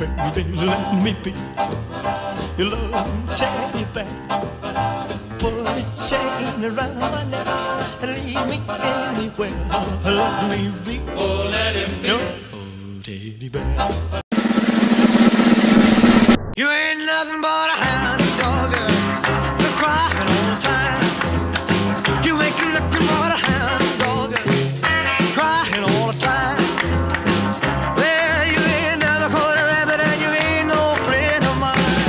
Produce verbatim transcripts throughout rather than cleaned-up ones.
baby, let me be your loving teddy bear. Put a chain around my neck and lead me anywhere. Let me be, oh, let him be your oh, teddy bear. You ain't nothing but a hound dog, you're crying all the time. You ain't nothing but a hound dog, crying all the time. Well, you ain't never caught a rabbit and you ain't no friend of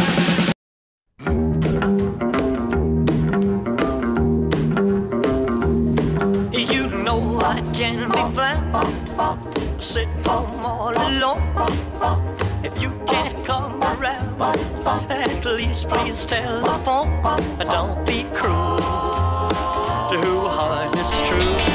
mine. You know I can be found sitting home all alone. If you can't come around, at least please telephone. Don't be cruel to who heart is true.